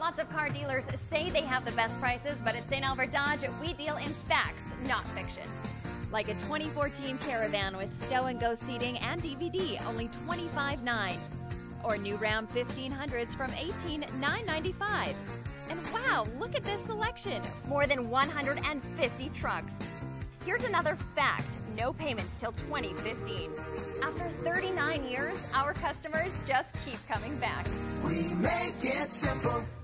Lots of car dealers say they have the best prices, but at St. Albert Dodge, we deal in facts, not fiction. Like a 2014 Caravan with stow and go seating and DVD, only $25,900. Or new Ram 1500s from $18,995. And wow, look at this selection! More than 150 trucks. Here's another fact, no payments till 2015. After 39 years, our customers just keep coming back. We make it simple.